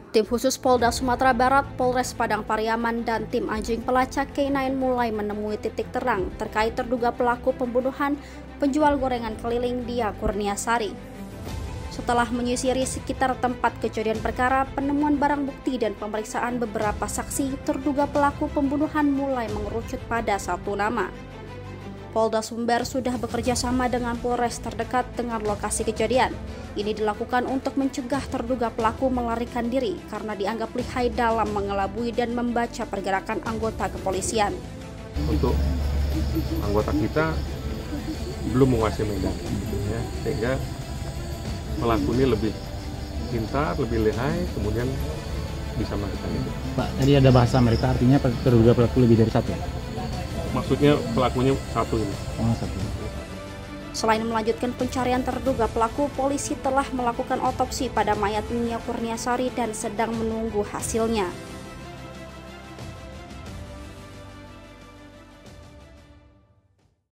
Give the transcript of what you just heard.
Tim khusus Polda Sumatera Barat, Polres Padang Pariaman, dan tim anjing pelacak K9 mulai menemui titik terang terkait terduga pelaku pembunuhan penjual gorengan keliling Dia Kurniasari. Setelah menyisiri sekitar tempat kejadian perkara, penemuan barang bukti dan pemeriksaan beberapa saksi, terduga pelaku pembunuhan mulai mengerucut pada satu nama. Polda Sumber sudah bekerja sama dengan Polres terdekat dengan lokasi kejadian. Ini dilakukan untuk mencegah terduga pelaku melarikan diri karena dianggap lihai dalam mengelabui dan membaca pergerakan anggota kepolisian. Untuk anggota kita belum menguasai medan, ya, sehingga pelaku ini lebih pintar, lebih lihai, kemudian bisa melakukan itu. Pak, tadi ada bahasa mereka, artinya terduga pelaku lebih dari satu? Maksudnya pelakunya satu ini. Oh, satu. Selain melanjutkan pencarian terduga pelaku, polisi telah melakukan otopsi pada mayat Nia Kurniasari dan sedang menunggu hasilnya.